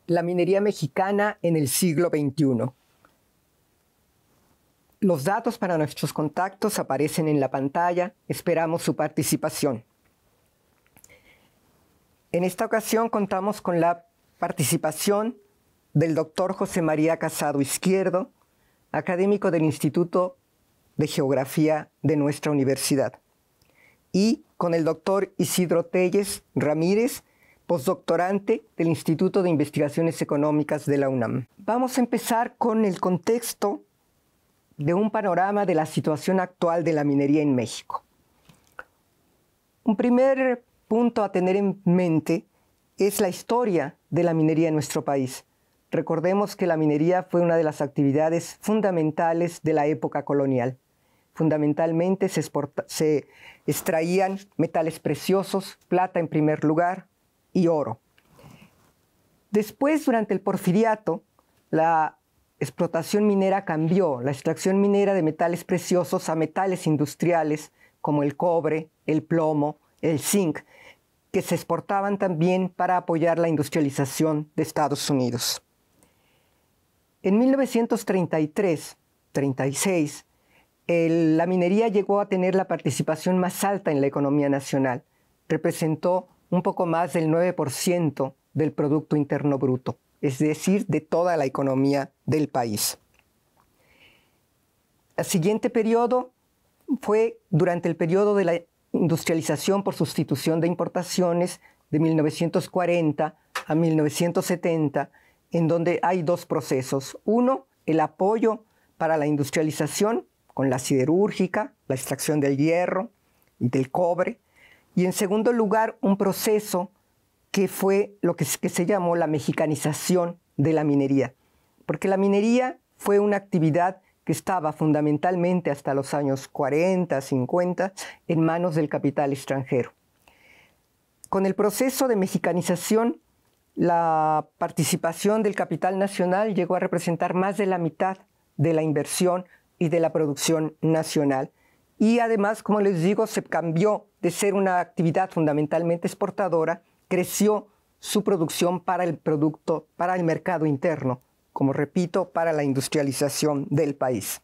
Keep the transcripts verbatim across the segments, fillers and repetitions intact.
La minería mexicana en el siglo veintiuno. Los datos para nuestros contactos aparecen en la pantalla. Esperamos su participación. En esta ocasión contamos con la participación del doctor José María Casado Izquierdo, académico del Instituto de Geografía de nuestra universidad, y con el doctor Isidro Telles Ramírez, postdoctorante del Instituto de Investigaciones Económicas de la UNAM. Vamos a empezar con el contexto de un panorama de la situación actual de la minería en México. Un primer punto a tener en mente es la historia de la minería en nuestro país. Recordemos que la minería fue una de las actividades fundamentales de la época colonial. Fundamentalmente se, exporta, se extraían metales preciosos, plata en primer lugar y oro. Después, durante el Porfiriato, la explotación minera cambió, la extracción minera de metales preciosos a metales industriales como el cobre, el plomo, el zinc, que se exportaban también para apoyar la industrialización de Estados Unidos. En mil novecientos treinta y tres treinta y seis, el, la minería llegó a tener la participación más alta en la economía nacional. Representó un poco más del nueve por ciento del Producto Interno Bruto, es decir, de toda la economía del país. El siguiente periodo fue durante el periodo de la industrialización por sustitución de importaciones de mil novecientos cuarenta a mil novecientos setenta, en donde hay dos procesos. Uno, el apoyo para la industrialización con la siderúrgica, la extracción del hierro y del cobre. Y en segundo lugar, un proceso que fue lo que, que se llamó la mexicanización de la minería. Porque la minería fue una actividad que estaba fundamentalmente hasta los años cuarenta, cincuenta en manos del capital extranjero. Con el proceso de mexicanización, la participación del capital nacional llegó a representar más de la mitad de la inversión y de la producción nacional. Y además, como les digo, se cambió de ser una actividad fundamentalmente exportadora, creció su producción para el producto, para el mercado interno, como repito, para la industrialización del país.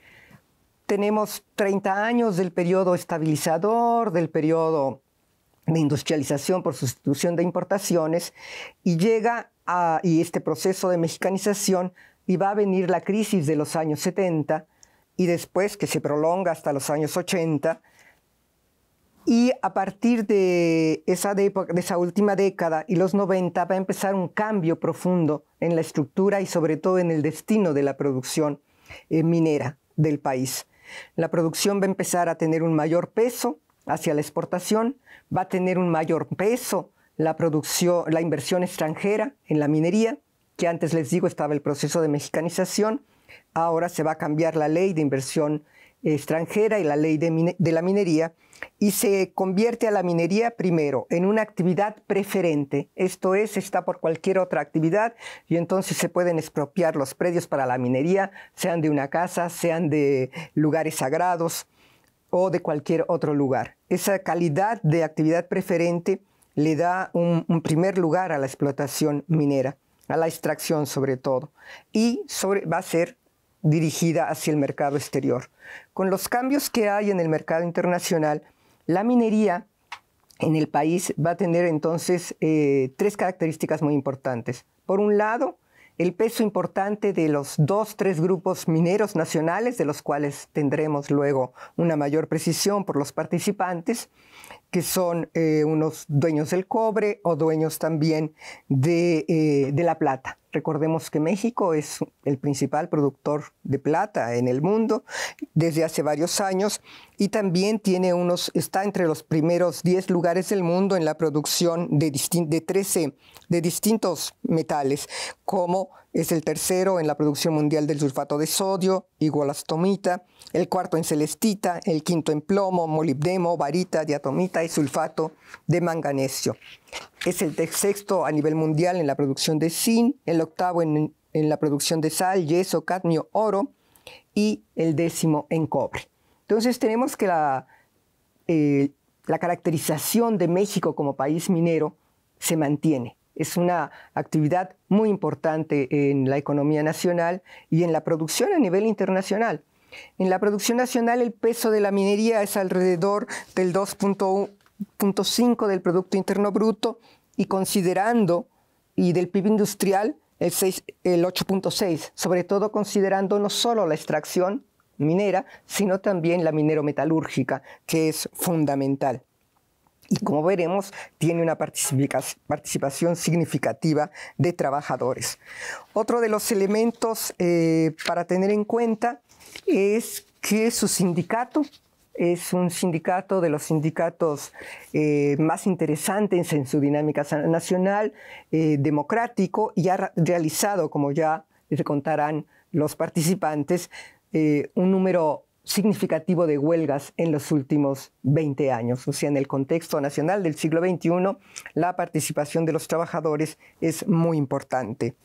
Tenemos treinta años del periodo estabilizador, del periodo de industrialización por sustitución de importaciones, y llega a, y este proceso de mexicanización, y va a venir la crisis de los años setenta, y después que se prolonga hasta los años ochenta, y a partir de esa, de, de esa última década y los noventa va a empezar un cambio profundo en la estructura y sobre todo en el destino de la producción eh, minera del país. La producción va a empezar a tener un mayor peso hacia la exportación, va a tener un mayor peso la, producción, la inversión extranjera en la minería, que antes les digo estaba el proceso de mexicanización. Ahora se va a cambiar la ley de inversión extranjera y la ley de, de la minería, y se convierte a la minería primero en una actividad preferente, esto es, está por cualquier otra actividad, y entonces se pueden expropiar los predios para la minería, sean de una casa, sean de lugares sagrados o de cualquier otro lugar. Esa calidad de actividad preferente le da un, un primer lugar a la explotación minera, a la extracción sobre todo, y sobre, va a ser dirigida hacia el mercado exterior. Con los cambios que hay en el mercado internacional, la minería en el país va a tener entonces eh, tres características muy importantes. Por un lado, el peso importante de los dos, tres grupos mineros nacionales, de los cuales tendremos luego una mayor precisión por los participantes, que son eh, unos dueños del cobre o dueños también de, eh, de la plata. Recordemos que México es el principal productor de plata en el mundo desde hace varios años, y también tiene unos, está entre los primeros diez lugares del mundo en la producción de, de trece de distintos metales, como es el tercero en la producción mundial del sulfato de sodio y wollastomita, el cuarto en celestita, el quinto en plomo, molibdeno, barita, diatomita y sulfato de manganesio. Es el sexto a nivel mundial en la producción de zinc, el octavo en, en la producción de sal, yeso, cadmio, oro, y el décimo en cobre. Entonces tenemos que la, eh, la caracterización de México como país minero se mantiene. Es una actividad muy importante en la economía nacional y en la producción a nivel internacional. En la producción nacional el peso de la minería es alrededor del dos punto cinco del Producto Interno Bruto y considerando, y del P I B industrial, el, el ocho punto seis, sobre todo considerando no solo la extracción minera, sino también la minero-metalúrgica, que es fundamental. Y como veremos, tiene una participación significativa de trabajadores. Otro de los elementos eh, para tener en cuenta es que su sindicato es un sindicato de los sindicatos eh, más interesantes en su dinámica nacional, eh, democrático, y ha realizado, como ya les contarán los participantes, eh, un número significativo de huelgas en los últimos veinte años. O sea, en el contexto nacional del siglo veintiuno, la participación de los trabajadores es muy importante.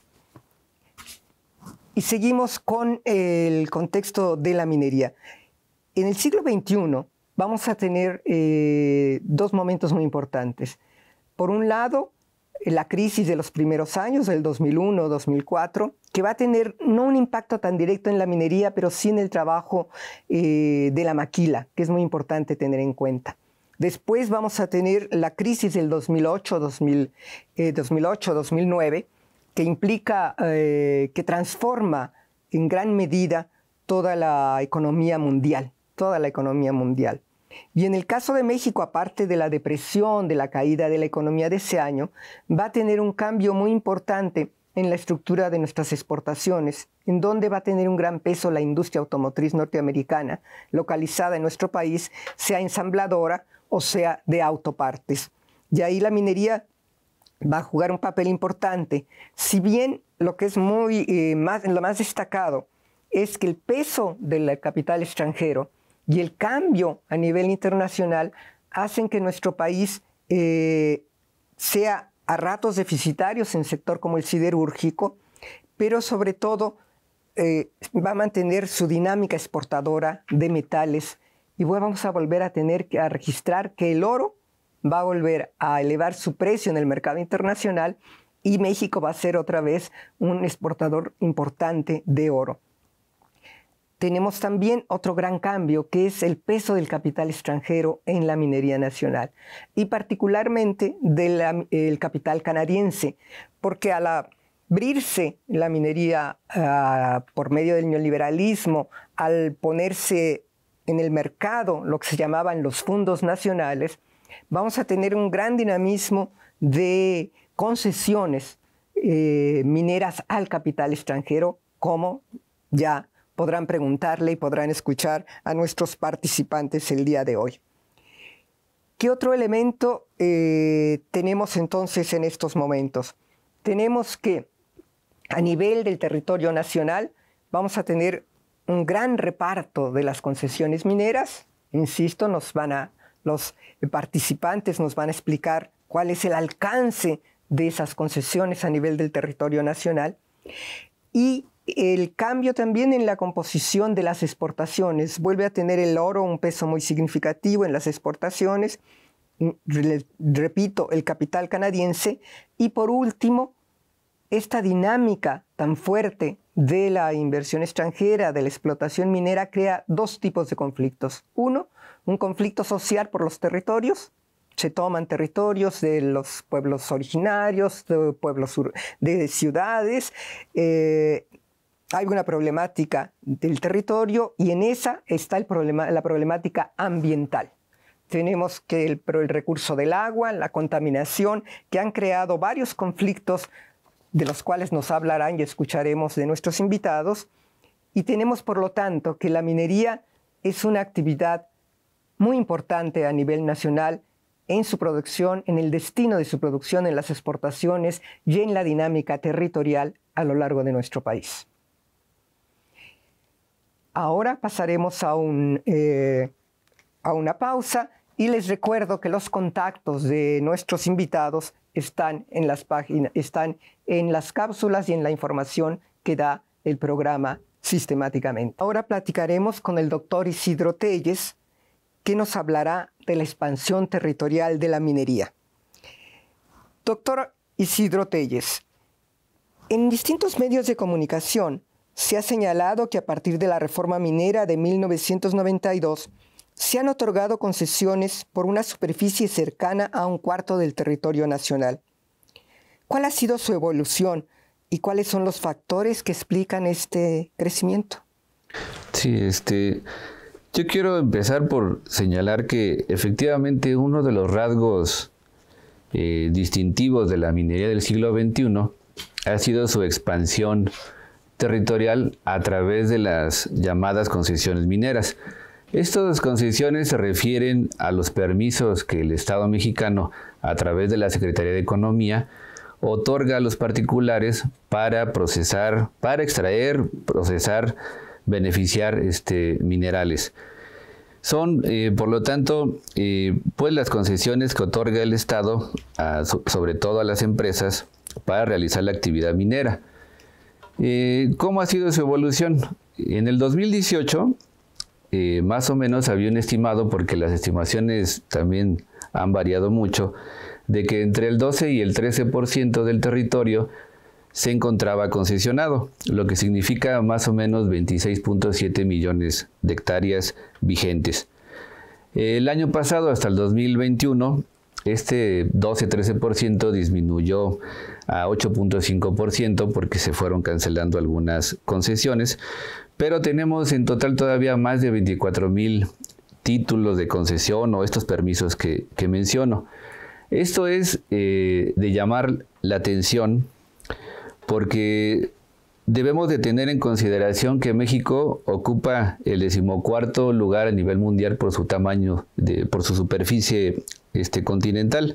Y seguimos con el contexto de la minería. En el siglo veintiuno vamos a tener eh, dos momentos muy importantes. Por un lado, la crisis de los primeros años, del dos mil uno, dos mil cuatro, que va a tener no un impacto tan directo en la minería, pero sí en el trabajo eh, de la maquila, que es muy importante tener en cuenta. Después vamos a tener la crisis del dos mil ocho, dos mil ocho, dos mil nueve, que implica, eh, que transforma en gran medida toda la economía mundial, toda la economía mundial. Y en el caso de México, aparte de la depresión, de la caída de la economía de ese año, va a tener un cambio muy importante en la estructura de nuestras exportaciones, en donde va a tener un gran peso la industria automotriz norteamericana, localizada en nuestro país, sea ensambladora o sea de autopartes. Y ahí la minería va a jugar un papel importante. Si bien lo que es muy, eh, más, lo más destacado es que el peso del capital extranjero y el cambio a nivel internacional hacen que nuestro país eh, sea a ratos deficitarios en sector como el siderúrgico, pero sobre todo eh, va a mantener su dinámica exportadora de metales y vamos a volver a tener que a registrar que el oro va a volver a elevar su precio en el mercado internacional y México va a ser otra vez un exportador importante de oro. Tenemos también otro gran cambio, que es el peso del capital extranjero en la minería nacional, y particularmente del capital canadiense, porque al abrirse la minería uh, por medio del neoliberalismo, al ponerse en el mercado lo que se llamaban los fondos nacionales, vamos a tener un gran dinamismo de concesiones eh, mineras al capital extranjero, como ya podrán preguntarle y podrán escuchar a nuestros participantes el día de hoy. ¿Qué otro elemento eh, tenemos entonces en estos momentos? Tenemos que a nivel del territorio nacional vamos a tener un gran reparto de las concesiones mineras. Insisto, nos van a, los participantes nos van a explicar cuál es el alcance de esas concesiones a nivel del territorio nacional. Y el cambio también en la composición de las exportaciones. Vuelve a tener el oro un peso muy significativo en las exportaciones. Repito, el capital canadiense. Y por último, esta dinámica tan fuerte de la inversión extranjera, de la explotación minera, crea dos tipos de conflictos. Uno, un conflicto social por los territorios. Se toman territorios de los pueblos originarios, de pueblos de ciudades. Eh, hay una problemática del territorio y en esa está el problema, la problemática ambiental. Tenemos que el, el recurso del agua, la contaminación, que han creado varios conflictos de los cuales nos hablarán y escucharemos de nuestros invitados. Y tenemos, por lo tanto, que la minería es una actividad muy importante a nivel nacional en su producción, en el destino de su producción, en las exportaciones y en la dinámica territorial a lo largo de nuestro país. Ahora pasaremos a, un, eh, a una pausa y les recuerdo que los contactos de nuestros invitados están en las páginas, están en las cápsulas y en la información que da el programa sistemáticamente. Ahora platicaremos con el doctor Isidro Telles, que nos hablará de la expansión territorial de la minería. Doctor Isidro Telles. En distintos medios de comunicación se ha señalado que a partir de la reforma minera de mil novecientos noventa y dos se han otorgado concesiones por una superficie cercana a un cuarto del territorio nacional. ¿Cuál ha sido su evolución y cuáles son los factores que explican este crecimiento? Sí, este, yo quiero empezar por señalar que efectivamente uno de los rasgos eh, distintivos de la minería del siglo veintiuno ha sido su expansión territorial a través de las llamadas concesiones mineras. Estas concesiones se refieren a los permisos que el Estado mexicano, a través de la Secretaría de Economía, otorga a los particulares para procesar, para extraer, procesar, beneficiar este, minerales. Son, eh, por lo tanto, eh, pues las concesiones que otorga el Estado, a, sobre todo a las empresas, para realizar la actividad minera. Eh, ¿Cómo ha sido su evolución? En el dos mil dieciocho, eh, más o menos había un estimado, porque las estimaciones también han variado mucho, de que entre el doce y el trece por ciento del territorio se encontraba concesionado, lo que significa más o menos veintiséis punto siete millones de hectáreas vigentes. El año pasado, hasta el dos mil veintiuno, este doce a trece por ciento disminuyó a ocho punto cinco por ciento porque se fueron cancelando algunas concesiones, pero tenemos en total todavía más de veinticuatro mil títulos de concesión o estos permisos que, que menciono. Esto es eh, de llamar la atención porque debemos de tener en consideración que México ocupa el decimocuarto lugar a nivel mundial por su tamaño, de, por su superficie este, continental.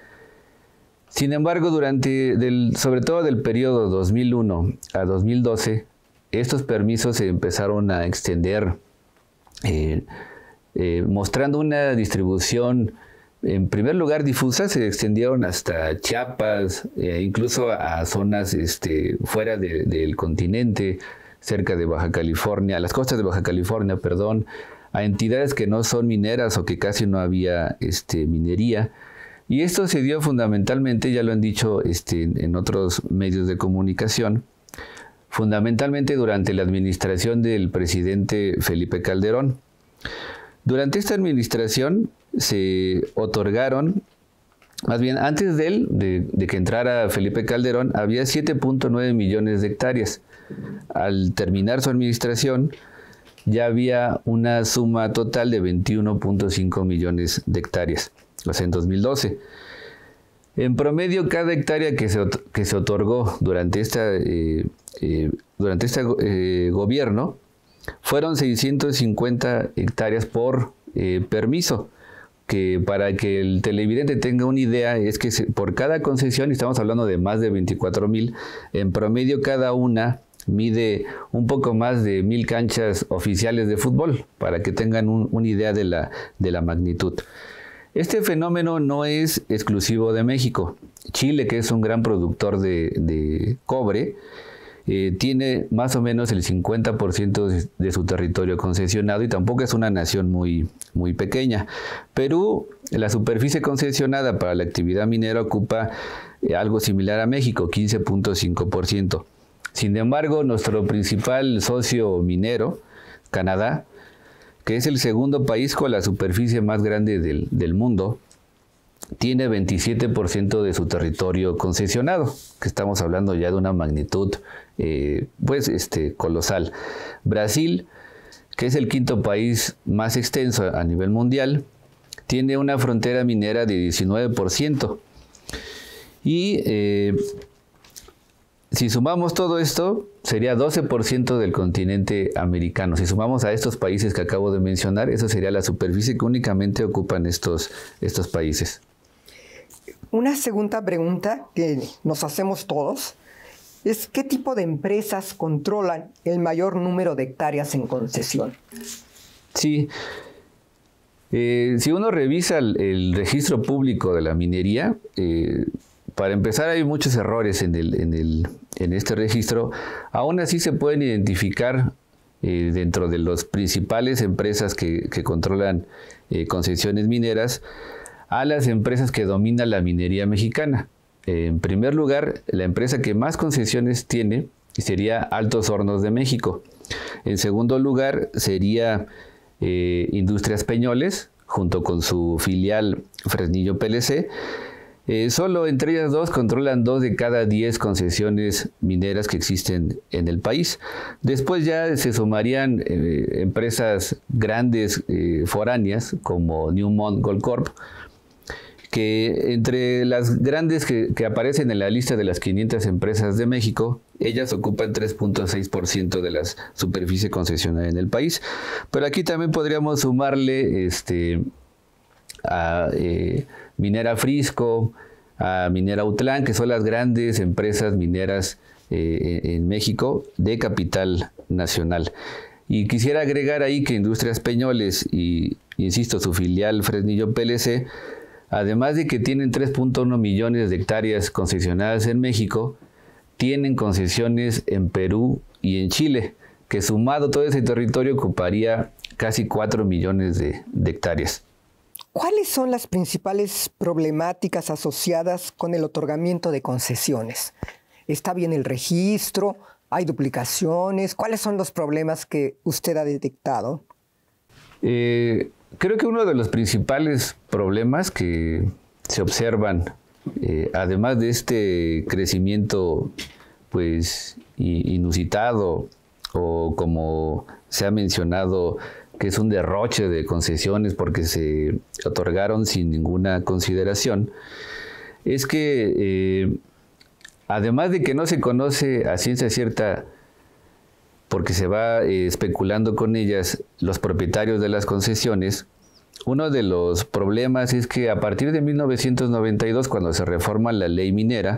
Sin embargo, durante, del, sobre todo del periodo dos mil uno a dos mil doce, estos permisos se empezaron a extender, eh, eh, mostrando una distribución, en primer lugar, difusa. Se extendieron hasta Chiapas, eh, incluso a, a zonas este, fuera de, del continente, cerca de Baja California, a las costas de Baja California, perdón, a entidades que no son mineras o que casi no había este, minería. Y esto se dio fundamentalmente, ya lo han dicho este, en otros medios de comunicación, fundamentalmente durante la administración del presidente Felipe Calderón. Durante esta administración se otorgaron, más bien antes de él, de, de que entrara Felipe Calderón, había siete punto nueve millones de hectáreas. Al terminar su administración, ya había una suma total de veintiuno punto cinco millones de hectáreas, o sea, en dos mil doce. En promedio, cada hectárea que se, que se otorgó durante, esta, eh, eh, durante este eh, gobierno fueron seiscientas cincuenta hectáreas por eh, permiso, que para que el televidente tenga una idea es que se, por cada concesión, y estamos hablando de más de veinticuatro mil, en promedio cada una mide un poco más de mil canchas oficiales de fútbol, para que tengan un, una idea de la, de la magnitud. Este fenómeno no es exclusivo de México. Chile, que es un gran productor de, de cobre, eh, tiene más o menos el cincuenta por ciento de, de su territorio concesionado y tampoco es una nación muy, muy pequeña. Perú, la superficie concesionada para la actividad minera ocupa eh, algo similar a México, quince punto cinco por ciento. Sin embargo, nuestro principal socio minero, Canadá, que es el segundo país con la superficie más grande del, del mundo, tiene veintisiete por ciento de su territorio concesionado, que estamos hablando ya de una magnitud eh, pues, este, colosal. Brasil, que es el quinto país más extenso a nivel mundial, tiene una frontera minera de diecinueve por ciento. Y eh, si sumamos todo esto, sería doce por ciento del continente americano. Si sumamos a estos países que acabo de mencionar, eso sería la superficie que únicamente ocupan estos, estos países. Una segunda pregunta que nos hacemos todos es ¿qué tipo de empresas controlan el mayor número de hectáreas en concesión? Sí. Eh, si uno revisa el, el registro público de la minería, eh, para empezar hay muchos errores en, el, en, el, en este registro. Aún así se pueden identificar eh, dentro de las principales empresas que, que controlan eh, concesiones mineras a las empresas que dominan la minería mexicana. en primer lugar, la empresa que más concesiones tiene sería Altos Hornos de México. En segundo lugar, sería eh, Industrias Peñoles, junto con su filial Fresnillo P L C. Eh, solo entre ellas dos controlan dos de cada diez concesiones mineras que existen en el país. Después ya se sumarían eh, empresas grandes eh, foráneas como Newmont Goldcorp, que entre las grandes que, que aparecen en la lista de las quinientas empresas de México, ellas ocupan tres punto seis por ciento de la superficie concesionada en el país. Pero aquí también podríamos sumarle este, a eh, Minera Frisco, a Minera Utlán, que son las grandes empresas mineras eh, en México de capital nacional. Y quisiera agregar ahí que Industrias Peñoles y, insisto, su filial Fresnillo P L C, además de que tienen tres punto uno millones de hectáreas concesionadas en México, tienen concesiones en Perú y en Chile, que sumado todo ese territorio ocuparía casi cuatro millones de, de hectáreas. ¿Cuáles son las principales problemáticas asociadas con el otorgamiento de concesiones? ¿Está bien el registro? ¿Hay duplicaciones? ¿Cuáles son los problemas que usted ha detectado? Eh, creo que uno de los principales problemas que se observan, eh, además de este crecimiento pues inusitado, o como se ha mencionado, que es un derroche de concesiones porque se otorgaron sin ninguna consideración, es que eh, además de que no se conoce a ciencia cierta, porque se va eh, especulando con ellas, los propietarios de las concesiones, uno de los problemas es que a partir de mil novecientos noventa y dos, cuando se reforma la ley minera,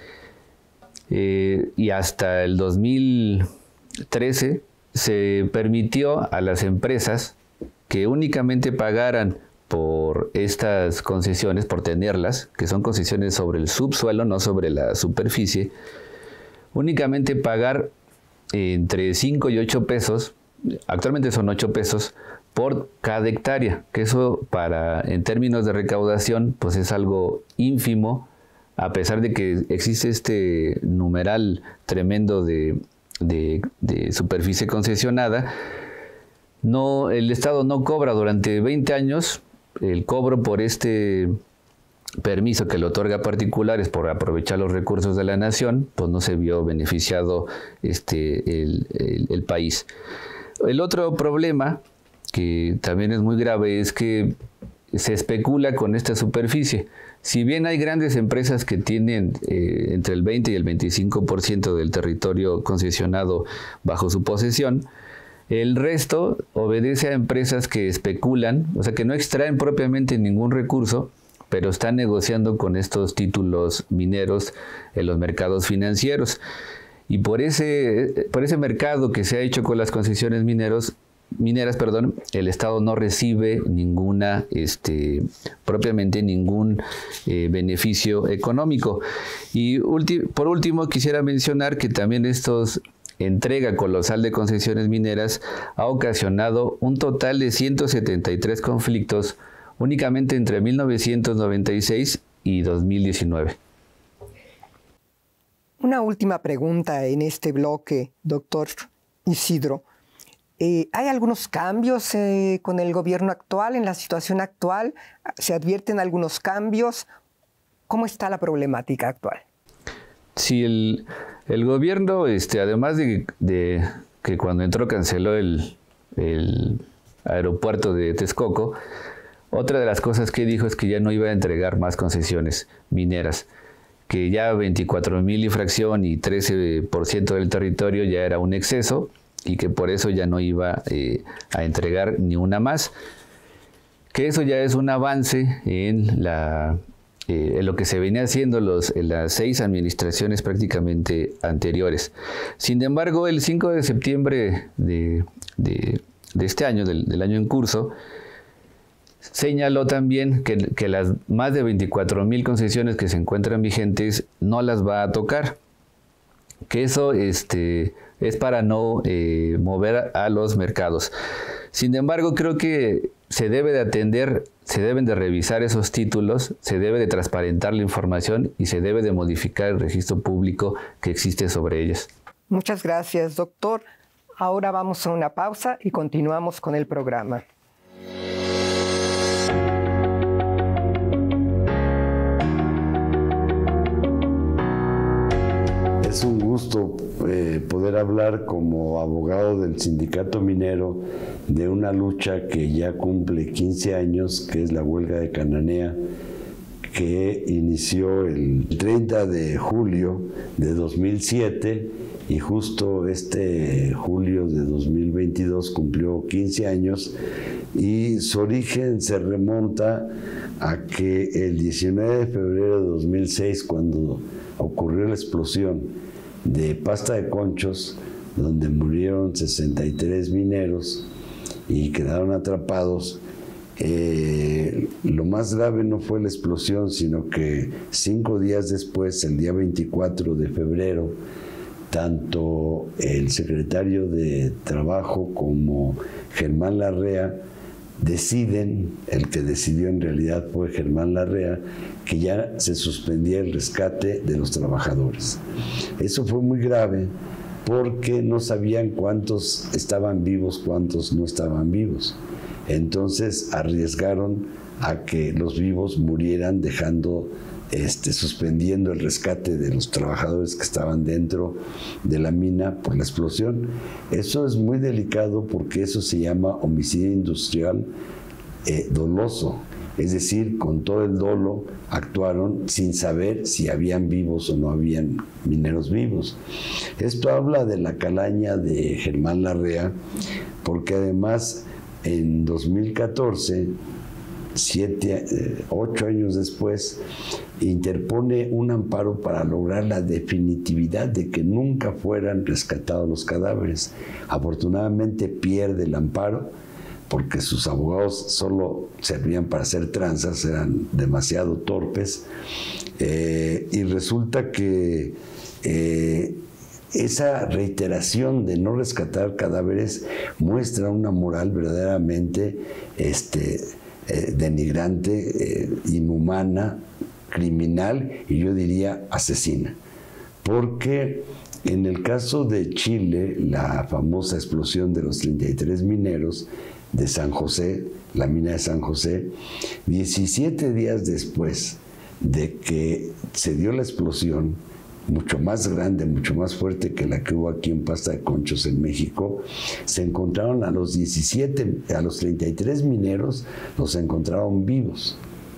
eh, y hasta el dos mil trece, se permitió a las empresas que únicamente pagaran por estas concesiones, por tenerlas, que son concesiones sobre el subsuelo, no sobre la superficie, únicamente pagar entre cinco y ocho pesos, actualmente son ocho pesos, por cada hectárea, que eso para, en términos de recaudación, pues es algo ínfimo, a pesar de que existe este numeral tremendo de De, de superficie concesionada. No, el Estado no cobra durante veinte años. El cobro por este permiso que le otorga a particulares por aprovechar los recursos de la nación, pues no se vio beneficiado este, el, el, el país. El otro problema, que también es muy grave, es que se especula con esta superficie. Si bien hay grandes empresas que tienen eh, entre el veinte y el veinticinco por ciento del territorio concesionado bajo su posesión, el resto obedece a empresas que especulan, o sea, que no extraen propiamente ningún recurso, pero están negociando con estos títulos mineros en los mercados financieros. Y por ese, por ese mercado que se ha hecho con las concesiones mineros, mineras, perdón, el Estado no recibe ninguna, este, propiamente ningún eh, beneficio económico. Y por último, quisiera mencionar que también estos entrega colosal de concesiones mineras ha ocasionado un total de ciento setenta y tres conflictos únicamente entre mil novecientos noventa y seis y dos mil diecinueve. Una última pregunta en este bloque, doctor Isidro. Eh, ¿Hay algunos cambios eh, con el gobierno actual, en la situación actual? ¿Se advierten algunos cambios? ¿Cómo está la problemática actual? Sí, el, el gobierno, este, además de, de que cuando entró canceló el, el aeropuerto de Texcoco, otra de las cosas que dijo es que ya no iba a entregar más concesiones mineras, que ya veinticuatro mil y fracción y trece por ciento del territorio ya era un exceso, y que por eso ya no iba eh, a entregar ni una más, que eso ya es un avance en, la, eh, en lo que se venía haciendo los, en las seis administraciones prácticamente anteriores. Sin embargo, el cinco de septiembre de, de, de este año, del, del año en curso, señaló también que, que las más de veinticuatro mil concesiones que se encuentran vigentes no las va a tocar, que eso este, es para no eh, mover a los mercados. Sin embargo, creo que se debe de atender, se deben de revisar esos títulos, se debe de transparentar la información y se debe de modificar el registro público que existe sobre ellas. Muchas gracias, doctor. Ahora vamos a una pausa y continuamos con el programa. Es un gusto eh, poder hablar como abogado del sindicato minero de una lucha que ya cumple quince años, que es la huelga de Cananea, que inició el treinta de julio de dos mil siete y justo este julio de dos mil veintidós cumplió quince años, y su origen se remonta a que el diecinueve de febrero de dos mil seis, cuando ocurrió la explosión de Pasta de Conchos, donde murieron sesenta y tres mineros y quedaron atrapados, eh, lo más grave no fue la explosión, sino que cinco días después, el día veinticuatro de febrero, tanto el secretario de Trabajo como Germán Larrea deciden, el que decidió en realidad fue Germán Larrea, que ya se suspendía el rescate de los trabajadores. Eso fue muy grave porque no sabían cuántos estaban vivos, cuántos no estaban vivos. Entonces arriesgaron a que los vivos murieran, dejando, este, suspendiendo el rescate de los trabajadores que estaban dentro de la mina por la explosión. Eso es muy delicado porque eso se llama homicidio industrial eh, doloso. Es decir, con todo el dolo actuaron sin saber si habían vivos o no habían mineros vivos. Esto habla de la calaña de Germán Larrea, porque además en dos mil catorce, siete, eh, ocho años después, interpone un amparo para lograr la definitividad de que nunca fueran rescatados los cadáveres. Afortunadamente pierde el amparo, porque sus abogados solo servían para hacer tranzas, eran demasiado torpes, eh, y resulta que eh, esa reiteración de no rescatar cadáveres muestra una moral verdaderamente este, eh, denigrante, eh, inhumana, criminal y yo diría asesina, porque en el caso de Chile, la famosa explosión de los treinta y tres mineros de San José, la mina de San José, diecisiete días después de que se dio la explosión, mucho más grande, mucho más fuerte que la que hubo aquí en Pasta de Conchos en México, se encontraron a los diecisiete, a los treinta y tres mineros, los encontraron vivos,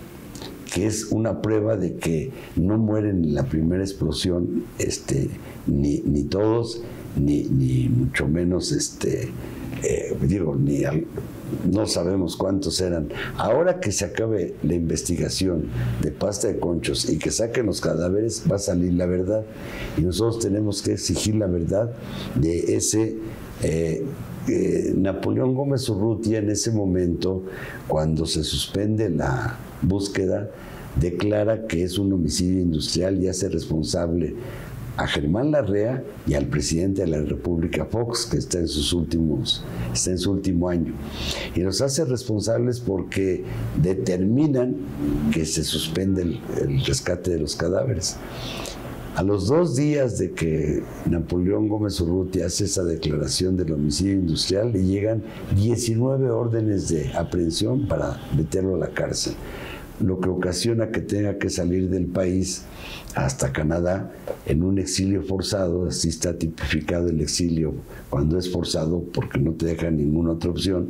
que es una prueba de que no mueren en la primera explosión, este, ni, ni todos, ni, ni mucho menos, este, eh, digo, ni al, no sabemos cuántos eran. Ahora que se acabe la investigación de Pasta de Conchos y que saquen los cadáveres, va a salir la verdad. Y nosotros tenemos que exigir la verdad de ese... Eh, eh, Napoleón Gómez Urrutia, en ese momento, cuando se suspende la búsqueda, declara que es un homicidio industrial y hace responsable a Germán Larrea y al presidente de la República, Fox, que está en sus últimos, está en su último año. Y los hace responsables porque determinan que se suspende el, el rescate de los cadáveres. A los dos días de que Napoleón Gómez Urrutia hace esa declaración del homicidio industrial, le llegan diecinueve órdenes de aprehensión para meterlo a la cárcel, lo que ocasiona que tenga que salir del país hasta Canadá en un exilio forzado. Así está tipificado el exilio cuando es forzado, porque no te deja ninguna otra opción.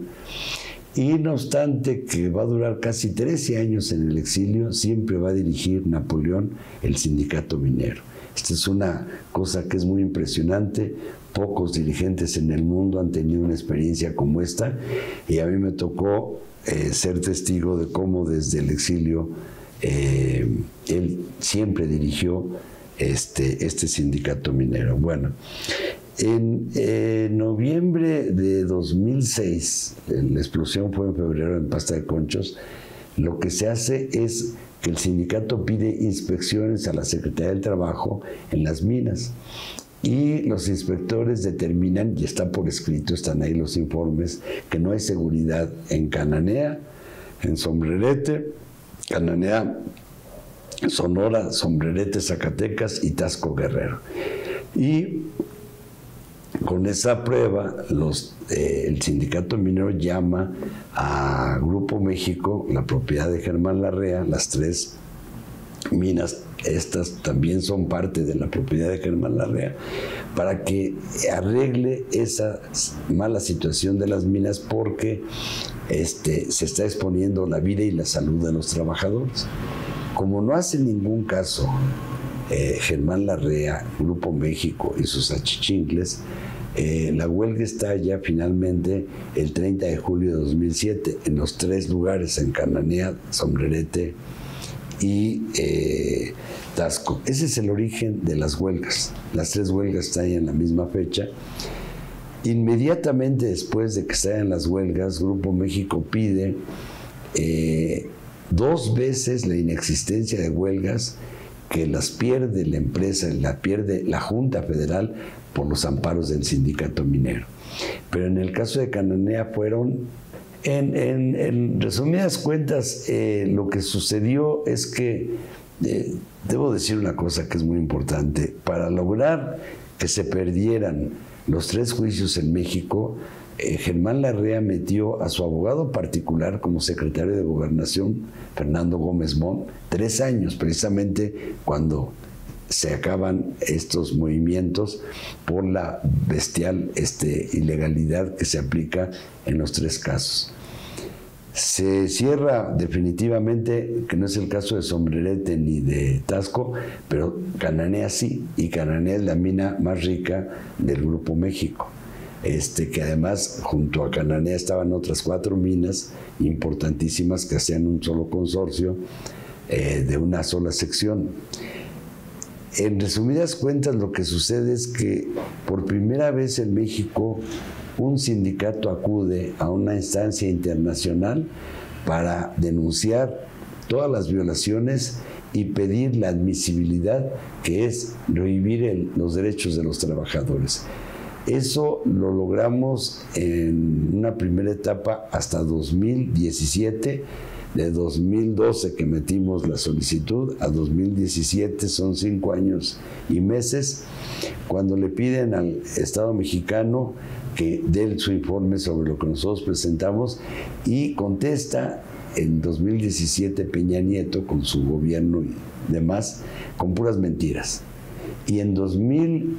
Y no obstante que va a durar casi trece años en el exilio, siempre va a dirigir Napoleón el sindicato minero. Esta es una cosa que es muy impresionante. Pocos dirigentes en el mundo han tenido una experiencia como esta, y a mí me tocó eh, ser testigo de cómo desde el exilio eh, él siempre dirigió este, este sindicato minero. Bueno, en eh, noviembre de dos mil seis, la explosión fue en febrero en Pasta de Conchos, lo que se hace es que el sindicato pide inspecciones a la Secretaría del Trabajo en las minas. y los inspectores determinan, y está por escrito, están ahí los informes, que no hay seguridad en Cananea, en Sombrerete, Cananea, Sonora, Sombrerete, Zacatecas y Taxco Guerrero. Y con esa prueba, los, eh, el sindicato minero llama a Grupo México, la propiedad de Germán Larrea, las tres minas, estas también son parte de la propiedad de Germán Larrea, para que arregle esa mala situación de las minas, porque este, se está exponiendo la vida y la salud de los trabajadores. Como no hace ningún caso eh, Germán Larrea, Grupo México y sus achichincles, eh, la huelga estalla finalmente el treinta de julio de dos mil siete en los tres lugares, en Cananea, Sombrerete y eh, Taxco. Ese es el origen de las huelgas. Las tres huelgas están en la misma fecha. Inmediatamente después de que estallan las huelgas, Grupo México pide eh, dos veces la inexistencia de huelgas, que las pierde la empresa, la pierde la Junta Federal por los amparos del sindicato minero. Pero en el caso de Cananea fueron, en, en, en resumidas cuentas, eh, lo que sucedió es que, eh, debo decir una cosa que es muy importante, para lograr que se perdieran los tres juicios en México, eh, Germán Larrea metió a su abogado particular como secretario de Gobernación, Fernando Gómez Mon, tres años precisamente cuando se acaban estos movimientos por la bestial este, ilegalidad que se aplica en los tres casos. Se cierra definitivamente, que no es el caso de Sombrerete ni de Taxco, pero Cananea sí, y Cananea es la mina más rica del Grupo México. Este, que además junto a Cananea estaban otras cuatro minas importantísimas que hacían un solo consorcio eh, de una sola sección. En resumidas cuentas, lo que sucede es que por primera vez en México un sindicato acude a una instancia internacional para denunciar todas las violaciones y pedir la admisibilidad, que es revivir el, los derechos de los trabajadores. Eso lo logramos en una primera etapa hasta dos mil diecisiete. De dos mil doce que metimos la solicitud a dos mil diecisiete son cinco años y meses, cuando le piden al Estado mexicano que dé su informe sobre lo que nosotros presentamos, y contesta en dos mil diecisiete Peña Nieto con su gobierno y demás con puras mentiras. Y en dos mil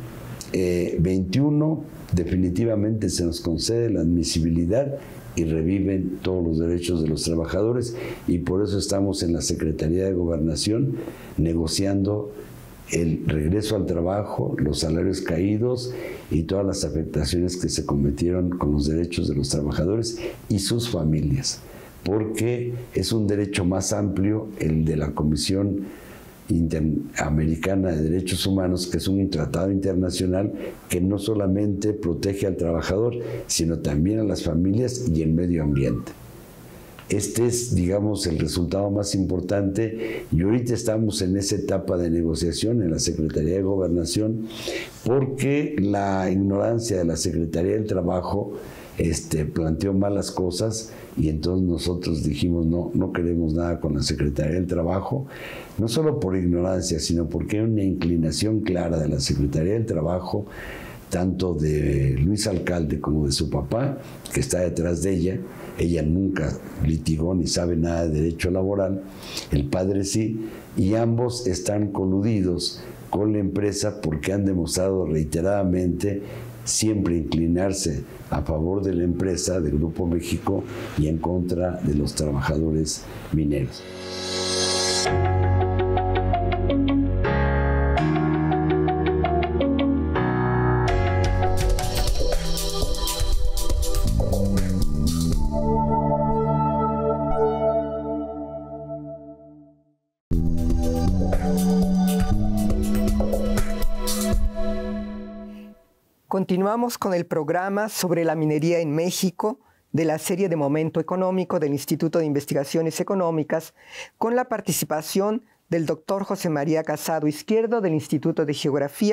veintiuno definitivamente se nos concede la admisibilidad y reviven todos los derechos de los trabajadores, y por eso estamos en la Secretaría de Gobernación negociando el regreso al trabajo, los salarios caídos y todas las afectaciones que se cometieron con los derechos de los trabajadores y sus familias, porque es un derecho más amplio el de la Comisión Interamericana de Derechos Humanos, que es un tratado internacional que no solamente protege al trabajador, sino también a las familias y el medio ambiente. Este es, digamos, el resultado más importante, y ahorita estamos en esa etapa de negociación en la Secretaría de Gobernación, porque la ignorancia de la Secretaría del Trabajo este, planteó malas cosas, y entonces nosotros dijimos no, no queremos nada con la Secretaría del Trabajo, no solo por ignorancia, sino porque hay una inclinación clara de la Secretaría del Trabajo, tanto de Luis Alcalde como de su papá, que está detrás de ella. Ella nunca litigó ni sabe nada de derecho laboral, el padre sí, y ambos están coludidos con la empresa porque han demostrado reiteradamente siempre inclinarse a favor de la empresa, del Grupo México, y en contra de los trabajadores mineros. Continuamos con el programa sobre la minería en México de la serie de Momento Económico del Instituto de Investigaciones Económicas, con la participación del doctor José María Casado Izquierdo del Instituto de Geografía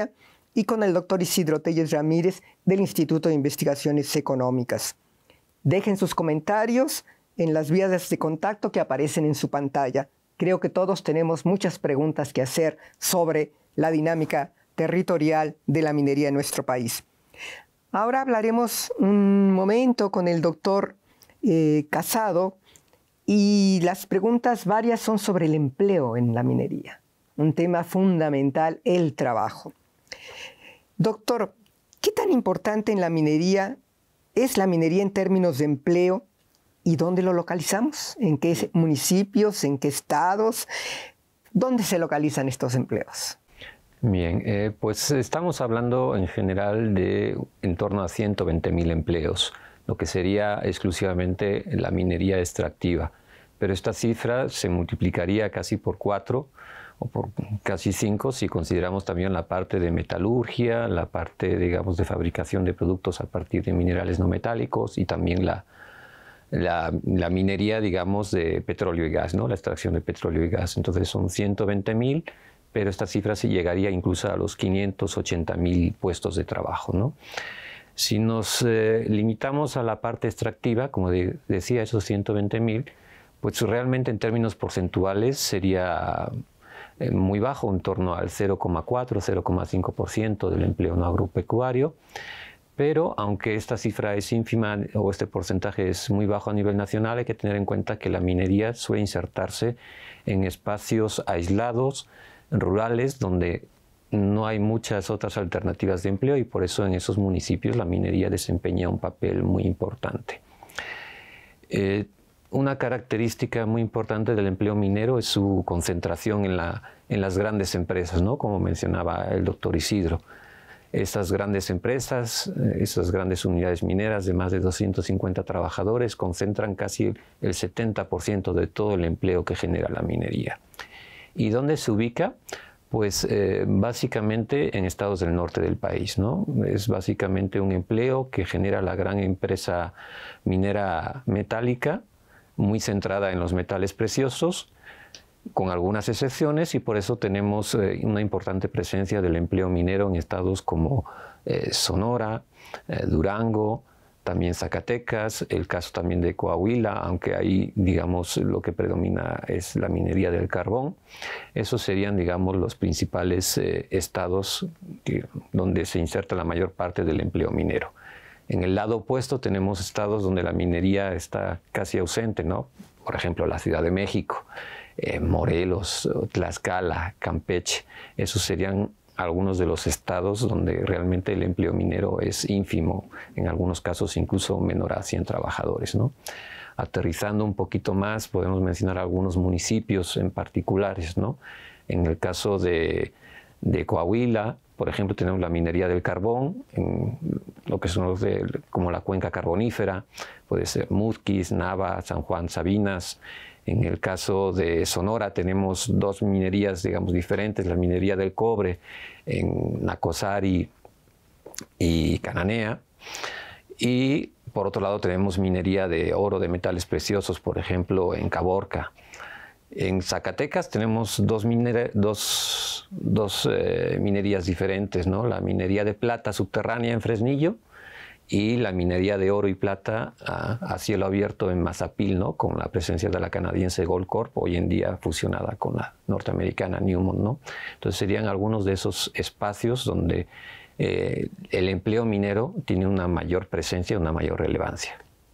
y con el doctor Isidro Telles Ramírez del Instituto de Investigaciones Económicas. Dejen sus comentarios en las vías de contacto que aparecen en su pantalla. Creo que todos tenemos muchas preguntas que hacer sobre la dinámica territorial de la minería en nuestro país. Ahora hablaremos un momento con el doctor eh, Casado, y las preguntas varias son sobre el empleo en la minería, un tema fundamental, el trabajo. Doctor, ¿qué tan importante en la minería es la minería en términos de empleo y dónde lo localizamos? ¿En qué municipios? ¿En qué estados? ¿Dónde se localizan estos empleos? Bien, eh, pues estamos hablando en general de en torno a ciento veinte mil empleos, lo que sería exclusivamente la minería extractiva. Pero esta cifra se multiplicaría casi por cuatro o por casi cinco si consideramos también la parte de metalurgia, la parte, digamos, de fabricación de productos a partir de minerales no metálicos y también la, la, la minería, digamos, de petróleo y gas, ¿no? La extracción de petróleo y gas. Entonces son ciento veinte mil, pero esta cifra sí llegaría incluso a los quinientos ochenta mil puestos de trabajo, ¿no? Si nos eh, limitamos a la parte extractiva, como de, decía, esos ciento veinte mil, pues realmente en términos porcentuales sería eh, muy bajo, en torno al cero coma cuatro, cero coma cinco por ciento del empleo no agropecuario, pero aunque esta cifra es ínfima o este porcentaje es muy bajo a nivel nacional, hay que tener en cuenta que la minería suele insertarse en espacios aislados, rurales, donde no hay muchas otras alternativas de empleo y por eso en esos municipios la minería desempeña un papel muy importante. Eh, una característica muy importante del empleo minero es su concentración en, la, en las grandes empresas, ¿no? Como mencionaba el doctor Isidro. Estas grandes empresas, estas grandes unidades mineras de más de doscientos cincuenta trabajadores concentran casi el setenta por ciento de todo el empleo que genera la minería. ¿Y dónde se ubica? Pues eh, básicamente en estados del norte del país, ¿no? Es básicamente un empleo que genera la gran empresa minera metálica, muy centrada en los metales preciosos, con algunas excepciones, y por eso tenemos eh, una importante presencia del empleo minero en estados como eh, Sonora, eh, Durango, también Zacatecas, el caso también de Coahuila, aunque ahí, digamos, lo que predomina es la minería del carbón. Esos serían, digamos, los principales eh, estados que, donde se inserta la mayor parte del empleo minero. En el lado opuesto tenemos estados donde la minería está casi ausente, ¿no? Por ejemplo, la Ciudad de México, eh, Morelos, Tlaxcala, Campeche. Esos serían algunos de los estados donde realmente el empleo minero es ínfimo, en algunos casos incluso menor a cien trabajadores, ¿no? Aterrizando un poquito más, podemos mencionar algunos municipios en particulares, ¿no? En el caso de, de Coahuila, por ejemplo, tenemos la minería del carbón, en lo que son los de, como la cuenca carbonífera, puede ser Musquis, Nava, San Juan, Sabinas. En el caso de Sonora tenemos dos minerías, digamos, diferentes, la minería del cobre en Nacozari y Cananea. Y por otro lado tenemos minería de oro, de metales preciosos, por ejemplo, en Caborca. En Zacatecas tenemos dos, minera, dos, dos eh, minerías diferentes, ¿no? La minería de plata subterránea en Fresnillo y la minería de oro y plata a, a cielo abierto en Mazapil, ¿no? Con la presencia de la canadiense Goldcorp, hoy en día fusionada con la norteamericana Newmont, ¿no? Entonces serían algunos de esos espacios donde eh, el empleo minero tiene una mayor presencia, una mayor relevancia.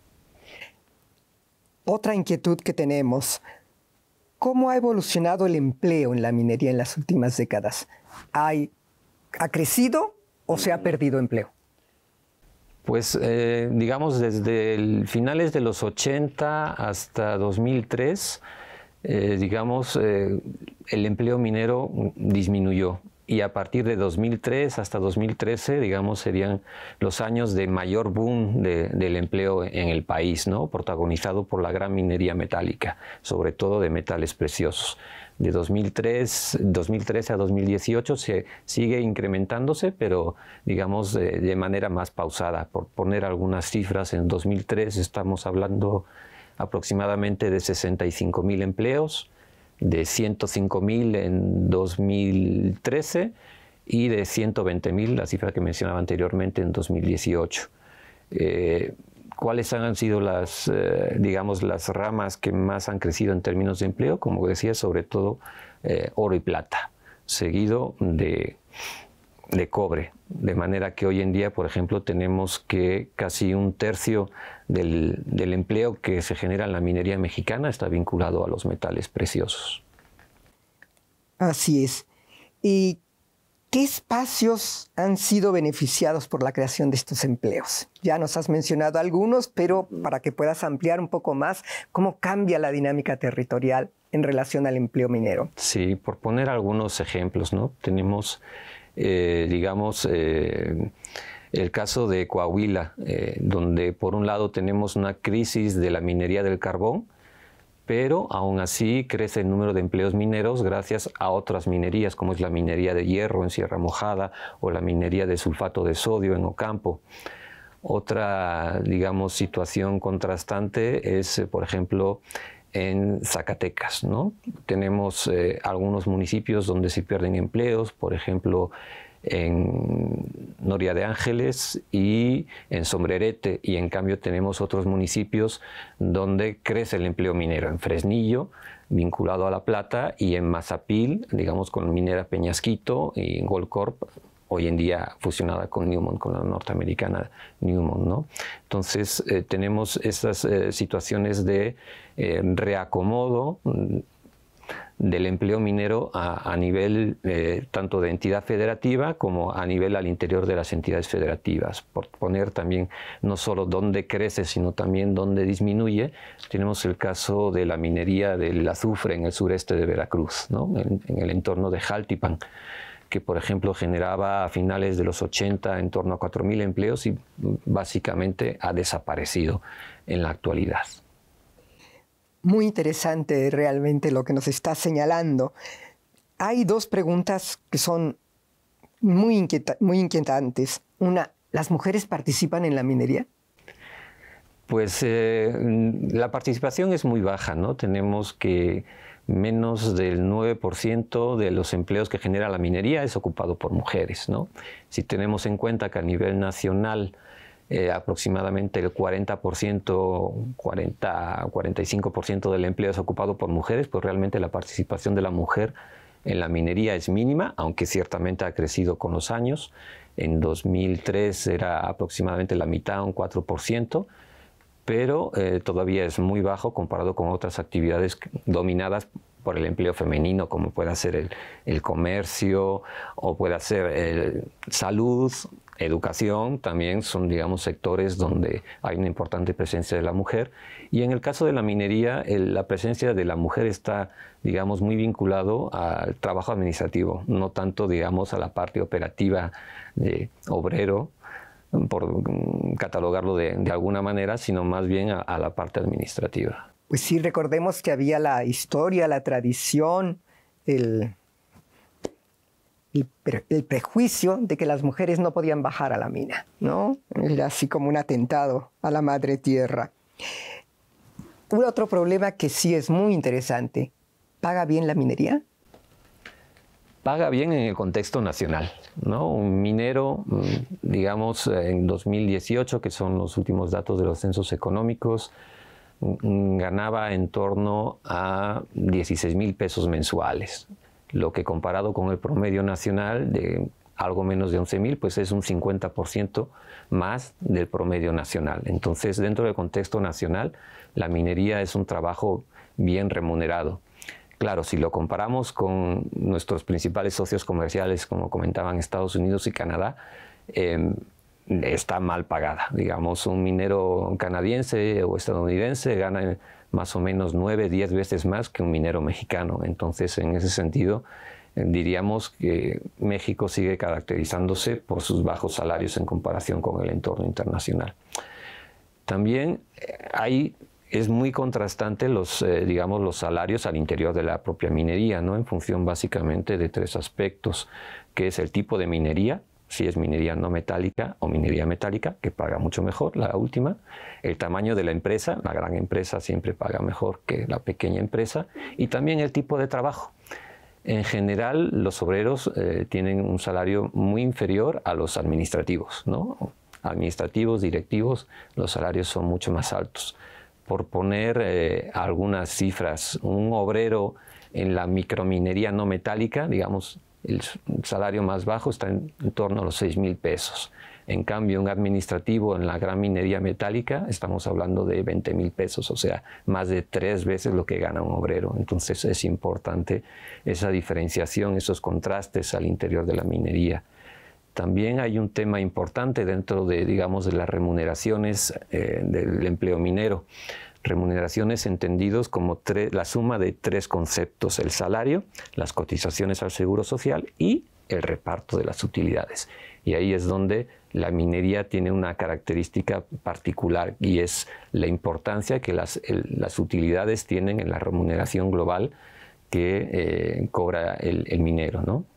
Otra inquietud que tenemos: ¿cómo ha evolucionado el empleo en la minería en las últimas décadas? ¿Hay, ¿Ha crecido o se ha perdido empleo? Pues eh, digamos desde el finales de los ochenta hasta dos mil tres, eh, digamos, eh, el empleo minero disminuyó. Y a partir de dos mil tres hasta dos mil trece, digamos, serían los años de mayor boom de, del empleo en el país, ¿no? Protagonizado por la gran minería metálica, sobre todo de metales preciosos. De dos mil tres, dos mil trece a dos mil dieciocho se sigue incrementándose, pero digamos de, de manera más pausada. Por poner algunas cifras, en dos mil tres estamos hablando aproximadamente de sesenta y cinco mil empleos, de ciento cinco mil en dos mil trece y de ciento veinte mil, la cifra que mencionaba anteriormente, en dos mil dieciocho. Eh, ¿Cuáles han sido las, eh, digamos, las ramas que más han crecido en términos de empleo? Como decía, sobre todo eh, oro y plata, seguido de, de cobre. De manera que hoy en día, por ejemplo, tenemos que casi un tercio del, del empleo que se genera en la minería mexicana está vinculado a los metales preciosos. Así es. ¿Y qué espacios han sido beneficiados por la creación de estos empleos? Ya nos has mencionado algunos, pero para que puedas ampliar un poco más, ¿cómo cambia la dinámica territorial en relación al empleo minero? Sí, por poner algunos ejemplos, ¿no? Tenemos, eh, digamos, eh, el caso de Coahuila, eh, donde por un lado tenemos una crisis de la minería del carbón, pero aún así crece el número de empleos mineros gracias a otras minerías, como es la minería de hierro en Sierra Mojada o la minería de sulfato de sodio en Ocampo. Otra, digamos, situación contrastante es, por ejemplo, en Zacatecas, ¿no? Tenemos eh, algunos municipios donde se pierden empleos, por ejemplo, en Noria de Ángeles y en Sombrerete, y en cambio tenemos otros municipios donde crece el empleo minero, en Fresnillo, vinculado a la plata, y en Mazapil, digamos, con Minera Peñasquito, y en Goldcorp, hoy en día fusionada con Newmont, con la norteamericana Newmont, ¿no? Entonces eh, tenemos estas eh, situaciones de eh, reacomodo del empleo minero a, a nivel eh, tanto de entidad federativa como a nivel al interior de las entidades federativas. Por poner también no solo dónde crece, sino también dónde disminuye, tenemos el caso de la minería del azufre en el sureste de Veracruz, ¿no? en, en el entorno de Jaltipan, que por ejemplo generaba a finales de los ochenta en torno a cuatro mil empleos y básicamente ha desaparecido en la actualidad. Muy interesante realmente lo que nos está señalando. Hay dos preguntas que son muy, inquieta- muy inquietantes. Una, ¿las mujeres participan en la minería? Pues eh, la participación es muy baja, ¿no? Tenemos que menos del nueve por ciento de los empleos que genera la minería es ocupado por mujeres, ¿no? Si tenemos en cuenta que a nivel nacional Eh, aproximadamente el cuarenta por ciento, cuarenta, cuarenta y cinco por ciento del empleo es ocupado por mujeres, pues realmente la participación de la mujer en la minería es mínima, aunque ciertamente ha crecido con los años. En dos mil tres era aproximadamente la mitad, un cuatro por ciento, pero eh, todavía es muy bajo comparado con otras actividades dominadas por el empleo femenino, como puede ser el, el comercio o puede ser el salud, educación, también son, digamos, sectores donde hay una importante presencia de la mujer. Y en el caso de la minería, el, la presencia de la mujer está, digamos, muy vinculado al trabajo administrativo, no tanto, digamos, a la parte operativa de obrero, por catalogarlo de, de alguna manera, sino más bien a, a la parte administrativa. Pues sí, recordemos que había la historia, la tradición, el, el, pre, el prejuicio de que las mujeres no podían bajar a la mina, ¿no? Era así como un atentado a la madre tierra. Un otro problema que sí es muy interesante, ¿paga bien la minería? Paga bien en el contexto nacional, ¿no? Un minero, digamos, en dos mil dieciocho, que son los últimos datos de los censos económicos, ganaba en torno a dieciséis mil pesos mensuales, lo que comparado con el promedio nacional de algo menos de once mil, pues es un cincuenta por ciento más del promedio nacional. Entonces, dentro del contexto nacional, la minería es un trabajo bien remunerado. Claro, si lo comparamos con nuestros principales socios comerciales, como comentaban Estados Unidos y Canadá, eh, está mal pagada. Digamos, un minero canadiense o estadounidense gana más o menos nueve, diez veces más que un minero mexicano. Entonces, en ese sentido, eh, diríamos que México sigue caracterizándose por sus bajos salarios en comparación con el entorno internacional. También eh, hay... Es muy contrastante los, eh, digamos, los salarios al interior de la propia minería, ¿no? En función básicamente de tres aspectos, que es el tipo de minería, si es minería no metálica o minería metálica, que paga mucho mejor, la última, el tamaño de la empresa, la gran empresa siempre paga mejor que la pequeña empresa, y también el tipo de trabajo. En general, los obreros eh, tienen un salario muy inferior a los administrativos, ¿no? Administrativos, directivos, los salarios son mucho más altos. Por poner eh, algunas cifras, un obrero en la microminería no metálica, digamos, el salario más bajo está en, en torno a los seis mil pesos. En cambio, un administrativo en la gran minería metálica, estamos hablando de veinte mil pesos, o sea, más de tres veces lo que gana un obrero. Entonces es importante esa diferenciación, esos contrastes al interior de la minería. También hay un tema importante dentro de, digamos, de las remuneraciones eh, del empleo minero. Remuneraciones entendidos como la suma de tres conceptos: el salario, las cotizaciones al seguro social y el reparto de las utilidades. Y ahí es donde la minería tiene una característica particular, y es la importancia que las, el, las utilidades tienen en la remuneración global que eh, cobra el, el minero, ¿no?